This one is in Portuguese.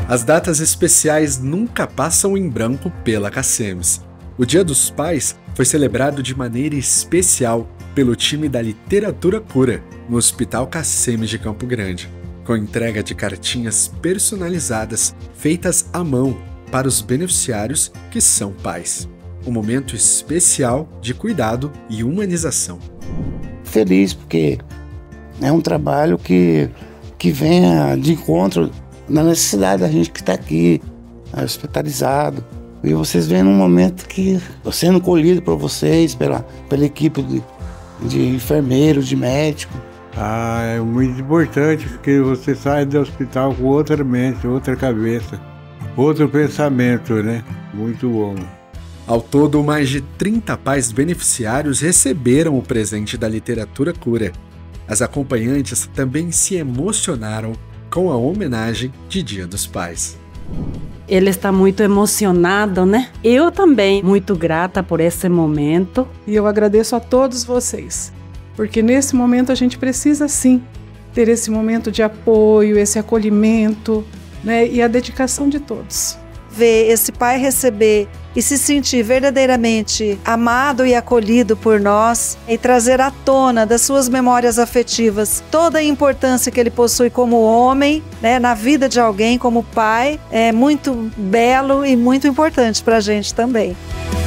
As datas especiais nunca passam em branco pela Cacemes. O Dia dos Pais foi celebrado de maneira especial pelo time da Literatura Cura, no Hospital Cacemes de Campo Grande, com entrega de cartinhas personalizadas feitas à mão para os beneficiários que são pais. Um momento especial de cuidado e humanização. Feliz porque é um trabalho que vem de encontro na necessidade da gente que está aqui, hospitalizado. E vocês vêm num momento que sendo colhido por vocês, pela equipe de enfermeiros, de médicos. É muito importante porque você sai do hospital com outra mente, outra cabeça, outro pensamento, né? Muito bom. Ao todo, mais de 30 pais beneficiários receberam o presente da Literatura Cura. As acompanhantes também se emocionaram com a homenagem de Dia dos Pais. Ele está muito emocionado, né? Eu também, muito grata por esse momento. E eu agradeço a todos vocês, porque nesse momento a gente precisa sim ter esse momento de apoio, esse acolhimento, né? E a dedicação de todos. Ver esse pai receber e se sentir verdadeiramente amado e acolhido por nós e trazer à tona das suas memórias afetivas toda a importância que ele possui como homem, né, na vida de alguém, como pai, é muito belo e muito importante para a gente também.